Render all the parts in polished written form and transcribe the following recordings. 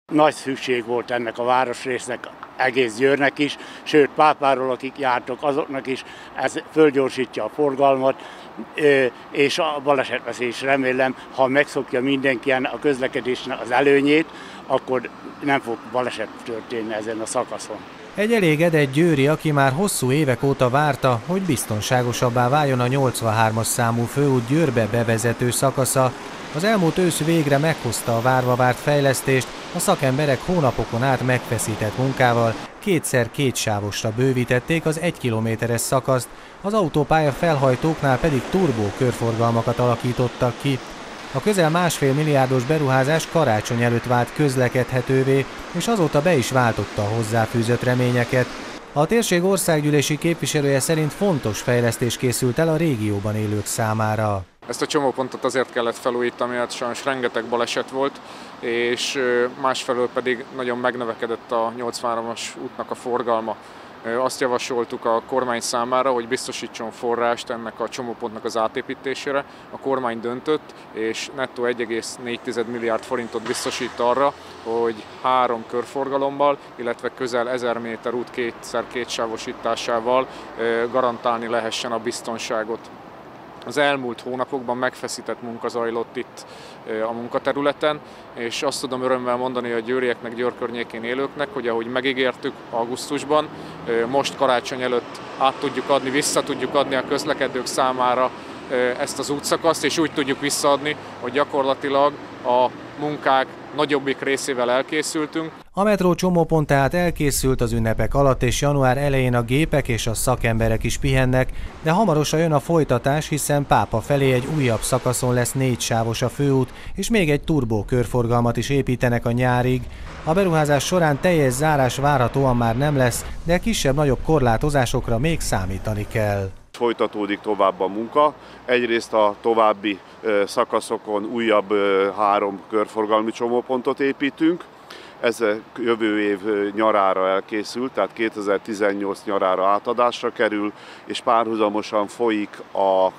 Nagy szükség volt ennek a városrésznek, egész Győrnek is, sőt Pápáról, akik jártok, azoknak is ez fölgyorsítja a forgalmat, és a balesetveszélyes remélem, ha megszokja mindenki a közlekedésnek az előnyét, akkor nem fog baleset történni ezen a szakaszon. Egy elégedett győri, aki már hosszú évek óta várta, hogy biztonságosabbá váljon a 83-as számú főút Győrbe bevezető szakasza. Az elmúlt ősz végre meghozta a várva várt fejlesztést, a szakemberek hónapokon át megfeszített munkával kétszer kétsávosra bővítették az 1 kilométeres szakaszt, az autópálya felhajtóknál pedig turbó körforgalmakat alakítottak ki. A közel 1,5 milliárdos beruházás karácsony előtt vált közlekedhetővé, és azóta be is váltotta a hozzáfűzött reményeket. A térség országgyűlési képviselője szerint fontos fejlesztés készült el a régióban élők számára. Ezt a csomópontot azért kellett felújítani, mert sajnos rengeteg baleset volt, és másfelől pedig nagyon megnövekedett a 83-as útnak a forgalma. Azt javasoltuk a kormány számára, hogy biztosítson forrást ennek a csomópontnak az átépítésére. A kormány döntött, és nettó 1,4 milliárd forintot biztosít arra, hogy 3 körforgalommal, illetve közel 1000 méter út kétszer kétsávosításával garantálni lehessen a biztonságot. Az elmúlt hónapokban megfeszített munka zajlott itt a munkaterületen, és azt tudom örömmel mondani a győrieknek, Győr környékén élőknek, hogy ahogy megígértük augusztusban, most karácsony előtt át tudjuk adni, vissza tudjuk adni a közlekedők számára ezt az útszakaszt, és úgy tudjuk visszaadni, hogy gyakorlatilag a munkák nagyobbik részével elkészültünk. A metró csomópont tehát elkészült az ünnepek alatt, és január elején a gépek és a szakemberek is pihennek, de hamarosan jön a folytatás, hiszen Pápa felé egy újabb szakaszon lesz 4 sávos a főút, és még egy turbó körforgalmat is építenek a nyárig. A beruházás során teljes zárás várhatóan már nem lesz, de kisebb-nagyobb korlátozásokra még számítani kell. Folytatódik tovább a munka. Egyrészt a további szakaszokon újabb 3 körforgalmi csomópontot építünk. Ez jövő év nyarára elkészült, tehát 2018 nyarára átadásra kerül, és párhuzamosan folyik a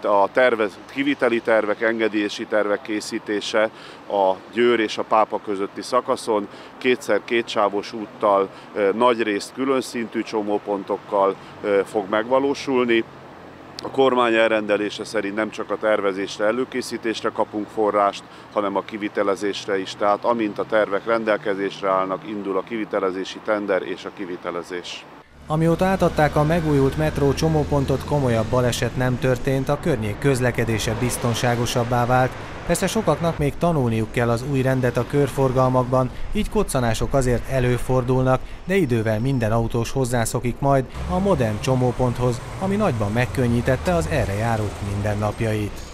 kiviteli tervek, engedélyesi tervek készítése a Győr és a Pápa közötti szakaszon, kétszer kétsávos úttal, nagyrészt külön szintű csomópontokkal fog megvalósulni. A kormány elrendelése szerint nem csak a tervezésre, előkészítésre kapunk forrást, hanem a kivitelezésre is. Tehát amint a tervek rendelkezésre állnak, indul a kivitelezési tender és a kivitelezés. Amióta átadták a megújult metró csomópontot, komolyabb baleset nem történt, a környék közlekedése biztonságosabbá vált. Persze sokaknak még tanulniuk kell az új rendet a körforgalmakban, így koccanások azért előfordulnak, de idővel minden autós hozzászokik majd a modern csomóponthoz, ami nagyban megkönnyítette az erre járók mindennapjait.